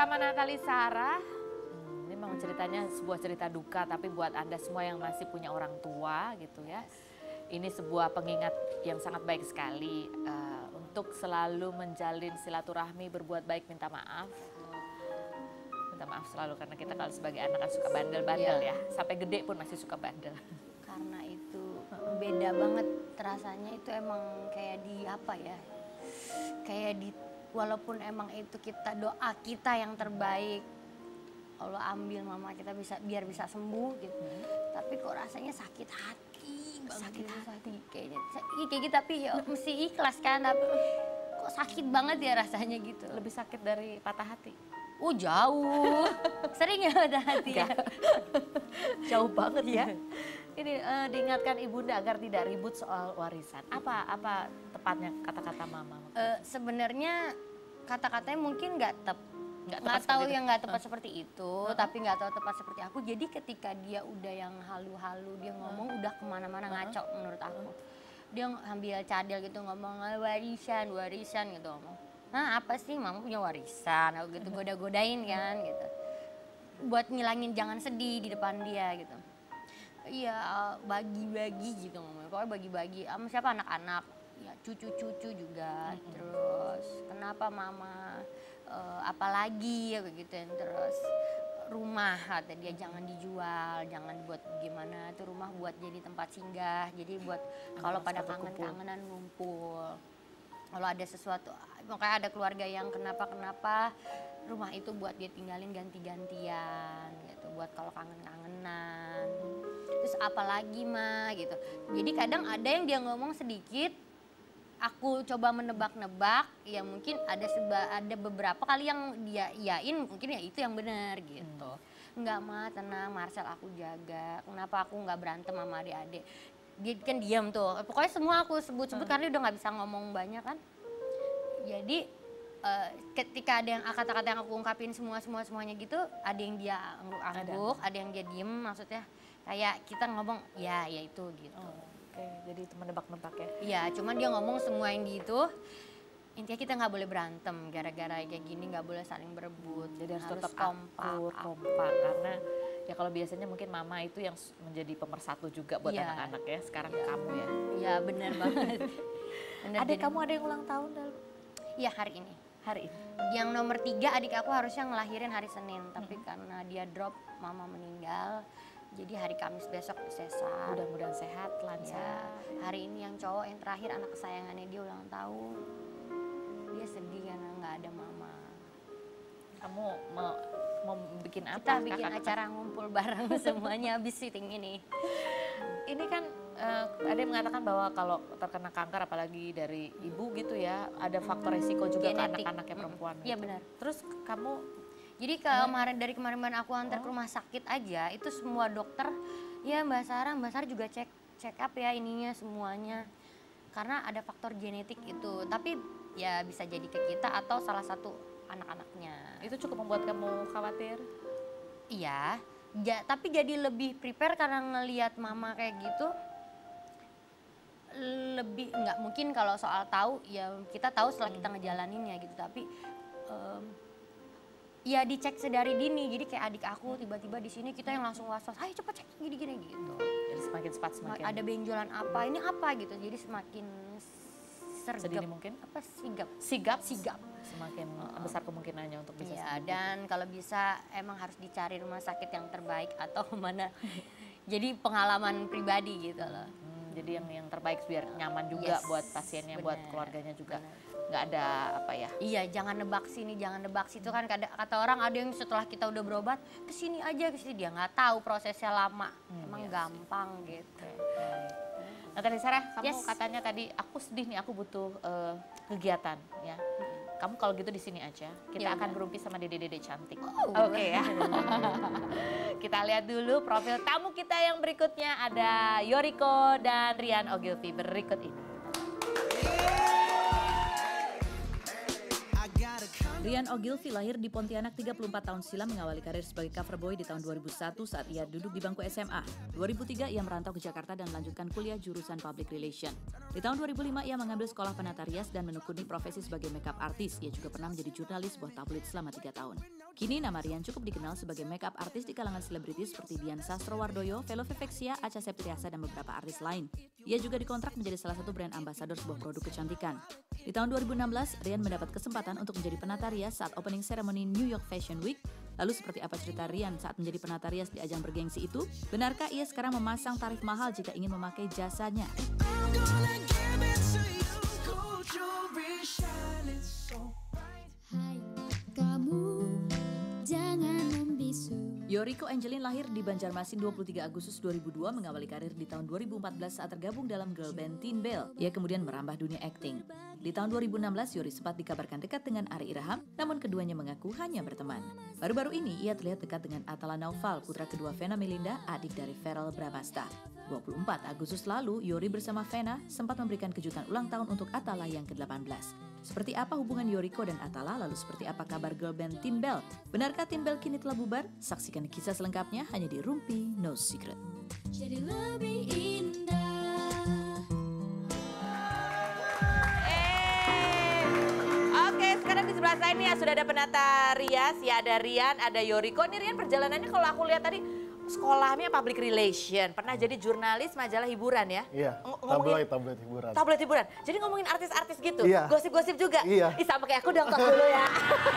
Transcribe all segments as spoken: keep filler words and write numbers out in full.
bersama Natali Sarah. Hmm, ini memang ceritanya sebuah cerita duka, tapi buat Anda semua yang masih punya orang tua gitu ya. Ini sebuah pengingat yang sangat baik sekali uh, untuk selalu menjalin silaturahmi, berbuat baik, minta maaf. Minta maaf selalu karena kita kalau sebagai anak kan suka bandel-bandel ya. Sampai gede pun masih suka bandel. Karena itu beda banget rasanya, itu emang kayak di apa ya, kayak di walaupun emang itu kita doa kita yang terbaik, Allah ambil mama kita bisa biar bisa sembuh gitu, hmm. tapi kok rasanya sakit hati banget, sakit hati kayaknya kayak gitu, tapi ya mesti ikhlas kan, tapi kok sakit banget ya rasanya gitu. Lebih sakit dari patah hati? Oh jauh, sering ya patah hati ya. Jauh banget ya. Ini uh, diingatkan ibunda agar tidak ribut soal warisan. Apa apa tepatnya kata-kata mama? Uh, Sebenarnya kata-katanya mungkin nggak tep, nggak tahu yang nggak tepat uh. seperti itu, uh. tapi nggak tahu tepat seperti aku. Jadi ketika dia udah yang halu-halu, dia ngomong uh. udah kemana-mana uh. ngaco menurut aku. Dia ambil cadel gitu ngomong warisan, warisan gitu ngomong. Nah apa sih mama punya warisan? Aku gitu goda-godain kan gitu. Buat ngilangin jangan sedih di depan dia gitu. Iya bagi-bagi gitu ngomongnya, pokoknya bagi-bagi sama siapa anak-anak, ya cucu-cucu juga, mm-hmm. terus kenapa mama, uh, apalagi ya begitu, terus rumah kata dia jangan dijual, jangan buat gimana, itu rumah buat jadi tempat singgah, jadi buat kalau pada kangen-kangenan ngumpul, kalau ada sesuatu, makanya ada keluarga yang kenapa-kenapa, rumah itu buat dia tinggalin ganti-gantian gitu, buat kalau kangen-kangenan. Terus apalagi mah gitu. Jadi kadang ada yang dia ngomong sedikit, aku coba menebak-nebak, ya mungkin ada seba, ada beberapa kali yang dia iyain, mungkin ya itu yang benar gitu. Hmm. Enggak mah, tenang Marcel aku jaga, kenapa aku nggak berantem sama adik-adik. Dia kan diam tuh, pokoknya semua aku sebut-sebut hmm. karena dia udah nggak bisa ngomong banyak kan. Jadi uh, ketika ada yang kata-kata yang aku ungkapin semua-semua semuanya gitu, ada yang dia angguk, ada. ada yang dia diem maksudnya. Kayak kita ngomong, ya, ya itu gitu. Oh, oke, okay. Jadi itu menebak-nebak ya? Iya, cuman dia ngomong semua yang gitu, intinya kita nggak boleh berantem gara-gara kayak gini, nggak boleh saling berebut. Jadi harus, harus tetap kompak, kompak. Karena ya kalau biasanya mungkin mama itu yang menjadi pemersatu juga buat ya. anak-anak ya. Sekarang ya. kamu ya? Iya, benar banget. Bener, adik kamu ada yang ulang tahun Dal? Iya, hari ini. Hari ini? Yang nomor tiga adik aku harusnya ngelahirin hari Senin, tapi hmm. karena dia drop, mama meninggal. Jadi hari Kamis besok sesar. Mudah-mudahan sehat, lancar. Ya, hari ini yang cowok yang terakhir anak kesayangannya dia ulang tahun. Dia sedih karena nggak ada mama. Kamu mau mau bikin apa? Kita bikin kakak acara ngumpul bareng semuanya habis syuting ini. Ini kan uh, ada yang mengatakan bahwa kalau terkena kanker apalagi dari ibu gitu ya, ada faktor resiko juga genetik ke anak-anaknya perempuan. Iya gitu. benar. Terus kamu Jadi kemarin dari kemarin aku antar ke rumah sakit aja, itu semua dokter, ya Mbak Sarah, Mbak Sarah juga cek check up ya ininya semuanya. Karena ada faktor genetik itu, tapi ya bisa jadi ke kita atau salah satu anak-anaknya. Itu cukup membuat kamu khawatir? Iya, ja, tapi jadi lebih prepare karena ngelihat mama kayak gitu. Lebih, nggak mungkin kalau soal tahu, ya kita tahu setelah kita ngejalaninnya gitu, tapi... Um, Ya dicek sedari dini, jadi kayak adik aku tiba-tiba di sini kita yang langsung was-was, ayo cepat cek gini-gini gitu. Jadi semakin cepat semakin. Ada benjolan apa, ini apa gitu, jadi semakin sergap. Sedini mungkin? Apa sigap? Sigap? Sigap. Semakin uh, besar kemungkinannya untuk bisa ya, sembuh. Dan kalau bisa emang harus dicari rumah sakit yang terbaik atau mana. Jadi pengalaman pribadi gitu loh. Hmm, jadi yang yang terbaik biar nyaman juga yes, buat pasiennya, bener, buat keluarganya juga. Bener. Nggak ada apa ya? Iya, jangan nebak sini, jangan nebak situ kan. Kata orang ada yang setelah kita udah berobat kesini aja kesini, dia nggak tahu prosesnya lama, hmm, emang iya gampang sih. Gitu. Okay. Natali Sarah, kamu yes. katanya tadi aku sedih nih, aku butuh uh, kegiatan ya. Hmm. Kamu kalau gitu di sini aja. Kita ya, akan berumpi sama dede-dede cantik. Oh. Oke okay, ya. Kita lihat dulu profil tamu kita yang berikutnya, ada Yoriko dan Rian Ogilvy berikut ini. Rian Ogilvy lahir di Pontianak tiga puluh empat tahun silam, mengawali karir sebagai cover boy di tahun dua ribu satu saat ia duduk di bangku S M A. dua ribu tiga ia merantau ke Jakarta dan melanjutkan kuliah jurusan Public Relation. Di tahun dua ribu lima ia mengambil sekolah penata rias dan menekuni profesi sebagai makeup artist. Ia juga pernah menjadi jurnalis sebuah tabloid selama tiga tahun. Kini nama Rian cukup dikenal sebagai makeup artis di kalangan selebritis seperti Dian Sastrowardoyo, Velo Vivexia, Acha Septriasa, dan beberapa artis lain. Ia juga dikontrak menjadi salah satu brand ambasador sebuah produk kecantikan. Di tahun dua ribu enam belas, Rian mendapat kesempatan untuk menjadi penata rias saat opening ceremony New York Fashion Week. Lalu seperti apa cerita Rian saat menjadi penata rias di ajang bergengsi itu? Benarkah ia sekarang memasang tarif mahal jika ingin memakai jasanya? Hai, kamu jangan membisu. Yoriko Angelin lahir di Banjarmasin dua puluh tiga Agustus dua ribu dua, mengawali karir di tahun dua ribu empat belas saat tergabung dalam girl band Teen Bell. Ia kemudian merambah dunia akting. Di tahun dua ribu enam belas, Yori sempat dikabarkan dekat dengan Ari Iraham, namun keduanya mengaku hanya berteman. Baru-baru ini, ia terlihat dekat dengan Atala Naufal, putra kedua Vena Melinda, adik dari Verrell Bramasta. dua puluh empat Agustus lalu, Yori bersama Vena sempat memberikan kejutan ulang tahun untuk Atala yang ke delapan belas. Seperti apa hubungan Yoriko dan Atala, lalu seperti apa kabar girl band Teen Bell? Benarkah Teen Bell kini telah bubar? Saksikan kisah selengkapnya hanya di Rumpi No Secret. Jadi lebih indah. Oke, sekarang di sebelah saya nih ya sudah ada penata rias, ya ada Rian, ada Yoriko. Nih Rian perjalanannya kalau aku lihat tadi sekolahnya public relation, pernah jadi jurnalis majalah hiburan ya? Iya, Ng- ngomongin- tabloid, tabloid hiburan. Tabloid hiburan. Jadi ngomongin artis-artis gitu, Iya. gosip-gosip juga. Iya. Ih, sama kayak aku dong kok dulu ya.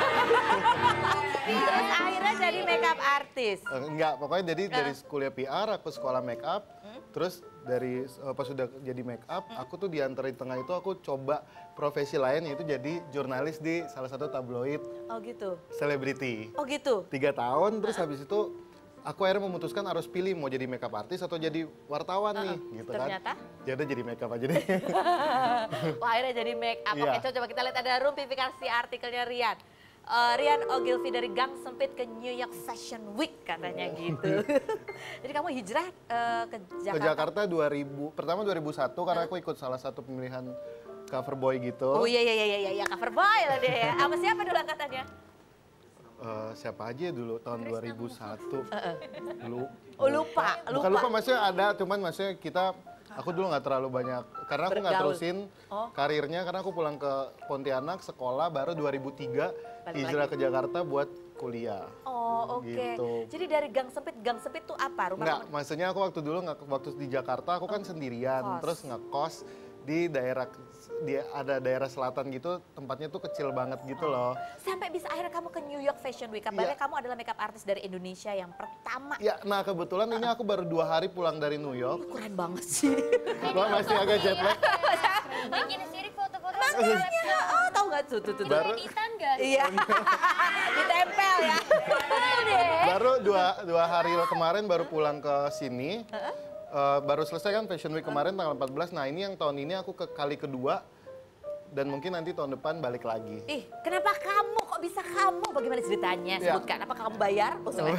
Terus akhirnya jadi makeup artis. Eh, enggak, pokoknya jadi dari kuliah P R aku sekolah make up, terus dari eh, pas sudah jadi make up, aku tuh di antara di tengah itu aku coba profesi lain yaitu jadi jurnalis di salah satu tabloid Oh gitu. selebriti. Oh gitu. Tiga tahun, terus habis itu aku akhirnya memutuskan harus pilih mau jadi makeup artis atau jadi wartawan nih, gitu Ternyata? kan. Jadi jadi makeup aja deh. Wah, akhirnya jadi make up. Oke, Iya. coba kita lihat ada rumpifikasi artikelnya Rian. Eh, Rian Ogilvy dari Gang Sempit ke New York Fashion Week katanya gitu. Jadi kamu hijrah eh, ke Jakarta? Ke Jakarta dua ribu, pertama dua ribu satu karena aku ikut salah satu pemilihan cover boy gitu. Oh iya iya iya iya iya cover boy lah dia ya. Sama siapa dulu angkatannya? Eh, siapa aja dulu tahun dua ribu satu. Lu, Oh lupa, Bukan lupa. lupa, maksudnya ada, cuman maksudnya kita, aku dulu nggak terlalu banyak, karena aku nggak Bergaul. terusin Oh. karirnya, karena aku pulang ke Pontianak, sekolah, baru dua ribu tiga Balik hijrah lagi. ke Jakarta buat kuliah. Oh oke. Gitu. Jadi dari Gang Sempit, Gang Sempit tuh apa? Rumah Nggak, teman? maksudnya aku waktu dulu, nggak waktu di Jakarta, aku kan sendirian, Kos. terus ngekos di daerah, di ada daerah selatan gitu, tempatnya tuh kecil banget gitu loh. Sampai bisa akhirnya kamu ke New York Fashion Week. Kabarnya Iya. kamu adalah makeup artis dari Indonesia yang pertama. Ya, nah kebetulan ini aku baru dua hari pulang dari New York, Keren banget sih. gua masih agak jet lag. Bikin sirik foto-foto. Makanya, oh tahu nggak tuh tuh tuh. tuh. Baru- Editan gak sih? Iya, ditempel ya. Betul deh. Baru dua, dua hari kemarin baru pulang ke sini. Eh, baru selesai kan Fashion Week kemarin tanggal empat belas. Nah ini yang tahun ini aku ke kali kedua. Dan mungkin nanti tahun depan balik lagi. Ih, kenapa kamu? Kok bisa kamu? Bagaimana ceritanya? Ya. Sebutkan. Apa kamu bayar? Oh, sorry.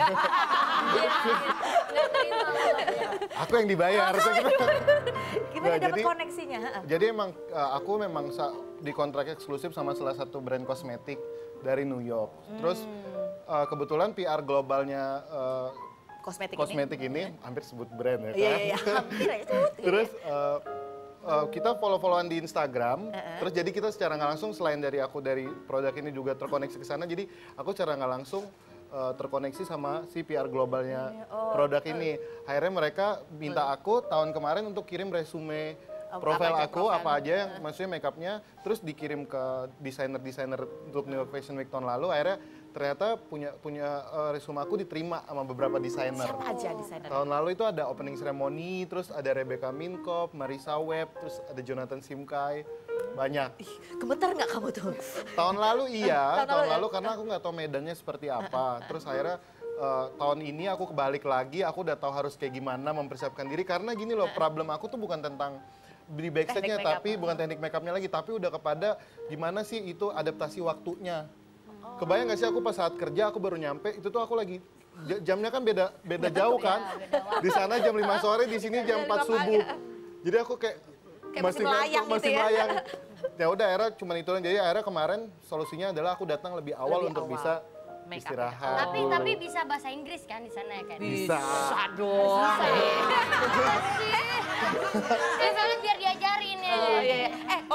Nggak terima. Aku yang dibayar. Gimana Nah, dapat jadi- koneksinya? Ha-ha. Jadi emang eh, aku memang sa- dikontrak eksklusif sama salah satu brand kosmetik dari New York. Terus eh, kebetulan P R globalnya eh, Kosmetik, kosmetik ini, hampir sebut brand ya kan. Iya, iya, iya. Hampir aja sebut. Terus uh, uh, kita follow-followan di Instagram. Terus jadi kita secara nggak langsung selain dari aku dari produk ini juga terkoneksi ke sana. Jadi aku secara nggak langsung uh, terkoneksi sama si P R globalnya Oh, produk ini. Akhirnya mereka minta aku tahun kemarin untuk kirim resume Oh, profil apa aja aku, profil. apa aja yang maksudnya makeupnya, terus dikirim ke desainer-desainer untuk New York Fashion Week tahun lalu. Akhirnya ternyata punya punya uh, resume aku diterima sama beberapa desainer. Siapa aja desainer? Tahun lalu itu ada opening ceremony, terus ada Rebecca Minkoff, Marisa Webb, terus ada Jonathan Simkai, banyak. Ih, gemetar nggak kamu tuh? Tahun lalu iya, Tahun tahun, lalu lalu, ya? karena aku nggak tahu medannya seperti apa. Terus akhirnya eh, tahun ini aku kebalik lagi, aku udah tahu harus kayak gimana mempersiapkan diri. Karena gini loh, problem aku tuh bukan tentang di backstage-nya, Teknik makeup. tapi bukan teknik makeupnya lagi, tapi udah kepada gimana sih itu adaptasi waktunya. Kebayang nggak sih aku pas saat kerja aku baru nyampe, itu tuh aku lagi ja- jamnya kan beda beda jauh kan. Di sana jam lima sore, di sini jam empat subuh. Jadi aku kayak, Kayak masih melayang ngantuk, gitu masih ya. melayang. Ya udah akhirnya cuma itu aja. Jadi akhirnya kemarin solusinya adalah aku datang lebih awal Lebih untuk awal. bisa Make up. istirahat. Tapi tapi bisa bahasa Inggris kan di sana ya kan? Bisa. Aduh. Kan soalnya biar diajarin ya. Oh, iya, iya. Eh,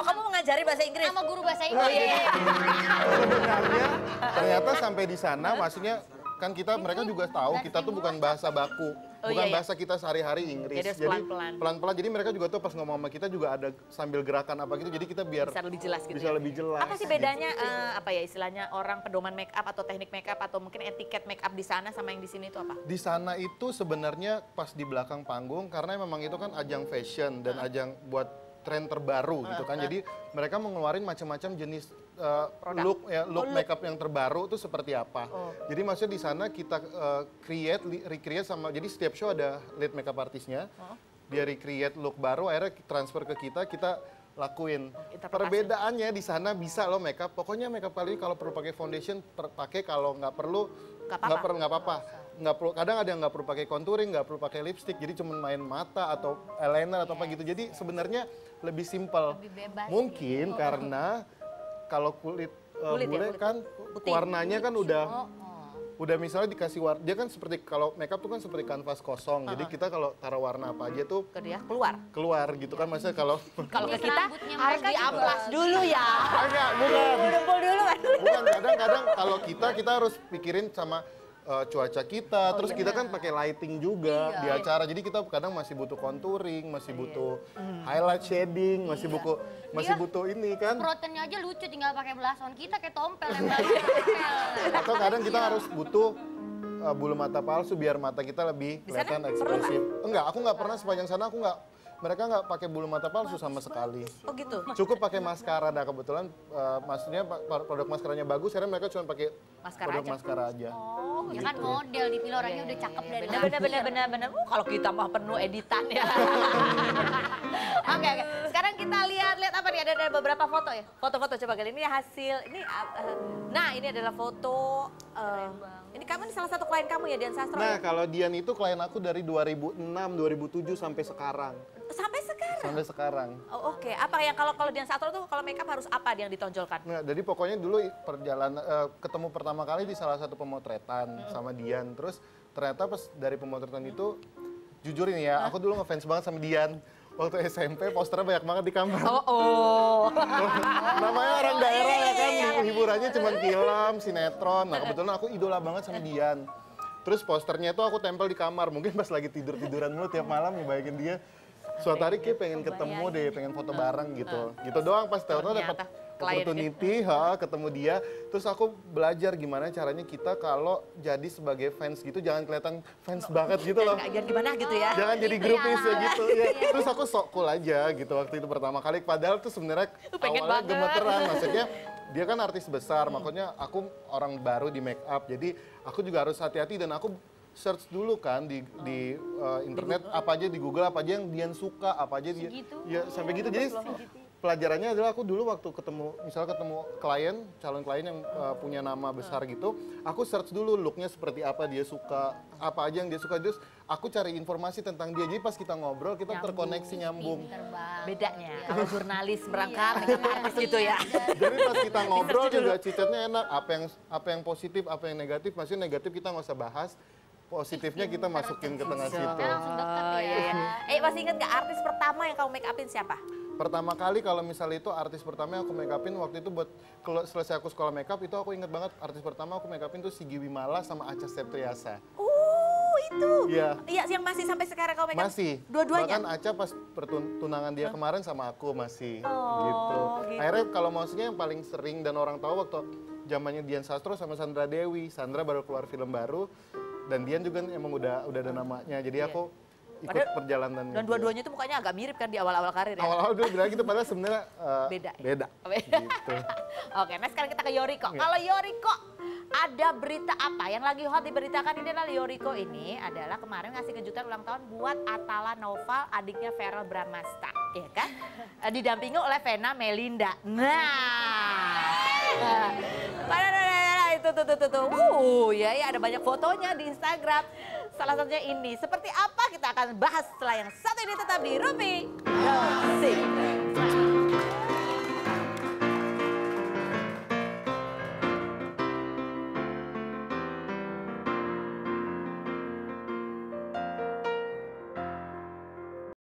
Oh, kamu mengajari bahasa Inggris? Sama guru bahasa Inggris. Sebenarnya ternyata sampai di sana maksudnya kan kita mereka juga tahu kita tuh bukan bahasa baku. Oh, Bukan iya, iya. bahasa kita sehari-hari Inggris. Jadi harus pelan-pelan. pelan-pelan. Jadi mereka juga tuh pas ngomong sama kita juga ada sambil gerakan apa gitu. Jadi kita biar Bisa lebih jelas gitu bisa ya? lebih jelas. Apa sih bedanya eh, apa ya istilahnya orang pedoman make up atau teknik make up atau mungkin etiket make up di sana sama yang di sini itu apa? Di sana itu sebenarnya pas di belakang panggung karena memang itu kan ajang fashion dan ajang buat tren terbaru gitu kan. Jadi mereka mengeluarin macam-macam jenis uh, look ya look makeup yang terbaru itu seperti apa. Jadi maksudnya di sana kita uh, create li- recreate sama jadi setiap show ada lead makeup artisnya. Dia recreate look baru akhirnya transfer ke kita, kita lakuin. Interpretasi. Perbedaannya di sana bisa lo makeup. Pokoknya makeup kali ini kalau perlu pakai foundation per- pakai, kalau nggak perlu Nggak apa-apa. nggak perlu nggak apa-apa. Nggak perlu, kadang ada yang nggak perlu pakai contouring, nggak perlu pakai lipstick, jadi cuma main mata atau eyeliner atau apa gitu. Jadi sebenarnya lebih simpel. Lebih bebas Mungkin karena kalau kulit, uh, Kulit ya, bule kulit. kan Putih. warnanya kan udah Oh, oh. udah misalnya dikasih warna, dia kan seperti kalau makeup tuh kan seperti kanvas kosong. Jadi kita kalau taruh warna apa aja tuh Ke dia keluar. keluar gitu kan. Maksudnya kalau Kalau ke Jenis kita rambutnya harus mereka diamplas juga. dulu ya. enggak, bukan. Kumpul dulu kan. Bukan, kadang-kadang kalau kita kita harus pikirin sama uh, cuaca kita, terus kita kan pakai lighting juga di acara. Jadi kita kadang masih butuh contouring, masih butuh highlight shading, masih butuh masih Iya. butuh ini kan. Proteinnya aja lucu tinggal pakai belasan. Kita kayak tompel yang tompel. Atau kadang kita harus butuh uh, bulu mata palsu biar mata kita lebih Di sana kelihatan perlu ekspresif. Enggak, aku nggak pernah sepanjang sana aku nggak mereka nggak pakai bulu mata palsu sama sekali. Oh gitu. Cukup pakai maskara. Nah kebetulan uh, maksudnya pa- pa- produk maskaranya bagus, karena mereka cuma pakai Maskara produk aja. maskara aja. Oh, Ya kan model di film orangnya udah cakep dari benar benar benar benar benar. Uh, kalau kita mah penuh editan ya. Oke oke. Sekarang kita lihat lihat apa nih, ada, ada beberapa foto ya. Foto-foto coba kali ini hasil ini uh, uh, nah ini adalah foto uh, ini kamu ini salah satu klien kamu ya, Dian Sastro. Nah ya? kalau Dian itu klien aku dari dua ribu enam, dua ribu tujuh sampai sekarang. Sampai sekarang. Sampai sekarang. Oh, oke. Apa yang kalau kalau Dian Sastro tuh kalau makeup harus apa yang ditonjolkan? Nah, jadi pokoknya dulu perjalanan eh, ketemu pertama kali di salah satu pemotretan sama Dian. Terus ternyata pas dari pemotretan itu, jujur ini ya, aku dulu ngefans banget sama Dian. Waktu S M P posternya banyak banget di kamar. Oh, oh. Namanya orang daerah ya kan, hiburannya cuma film, sinetron. Nah kebetulan aku idola banget sama Dian. Terus posternya itu aku tempel di kamar. Mungkin pas lagi tidur-tiduran mulu tiap malam ngebayangin dia. Suatu hari kayak pengen ketemu deh, pengen foto bareng gitu. Gitu doang, pas tahu-tahu dapat Ternyata klien opportunity, ha, ketemu dia. Terus aku belajar gimana caranya kita kalau jadi sebagai fans gitu jangan kelihatan fans banget gitu loh. Nggak, jangan gimana gitu ya. Jangan jadi Itu grupis ya, ya gitu ya. Terus aku sok cool aja gitu waktu itu pertama kali. Padahal tuh sebenarnya Pengen awalnya banget. gemeteran. Maksudnya dia kan artis besar, makanya aku orang baru di make up. Jadi aku juga harus hati-hati dan aku search dulu kan di di uh, internet apa aja di Google apa aja yang Dian suka, apa aja dia Segitu. ya sampai gitu. Jadi pelajarannya adalah aku dulu waktu ketemu misalnya ketemu klien, calon klien yang uh, punya nama besar gitu, aku search dulu looknya seperti apa dia suka, apa aja yang dia suka, terus aku cari informasi tentang dia. Jadi pas kita ngobrol kita Nyambung. terkoneksi nyambung. Terbang. Bedanya kalau jurnalis berangkat dengan artis gitu ya. Jadi pas kita ngobrol juga cicatnya enak, apa yang apa yang positif, apa yang negatif, maksudnya negatif kita nggak usah bahas, positifnya kita masukin ke tengah situ. Langsung deket Oh, ya. iya, iya. Eh masih ingat gak artis pertama yang kamu make upin siapa? Pertama kali kalau misalnya itu artis pertama yang aku make upin waktu itu buat kalau selesai aku sekolah make up itu aku inget banget artis pertama aku make upin tuh Sigi Wimala sama Acha Septriasa. Oh itu. Iya. Iya yang masih sampai sekarang kamu make up? Masih. Dua-duanya? Bahkan Acha pas pertunangan dia kemarin sama aku masih Oh, gitu. gitu. Akhirnya kalau maksudnya yang paling sering dan orang tahu waktu zamannya Dian Sastro sama Sandra Dewi. Sandra baru keluar film baru dan Dian juga emang udah udah ada namanya. Jadi aku ikut Padahal- perjalanan Dan dua-duanya itu mukanya agak mirip kan di awal-awal karir ya? awal-awal dulu bilang gitu padahal sebenarnya eh, Beda ya? beda. Beda. Gitu. Oke, nah sekarang kita ke Yoriko. Iya. Kalau Yoriko ada berita apa yang lagi hot diberitakan ini adalah Yoriko ini adalah kemarin ngasih kejutan ulang tahun buat Atala Noval, adiknya Verrell Bramasta, ya kan? Eh, Didampingi oleh Vena Melinda. Nah, nah, nah, nah, nah, itu tuh tuh tuh tuh, uh, ya ya ada banyak fotonya di Instagram. Salah satunya ini. Seperti apa kita akan bahas setelah yang satu ini tetap di Ruby Rossi.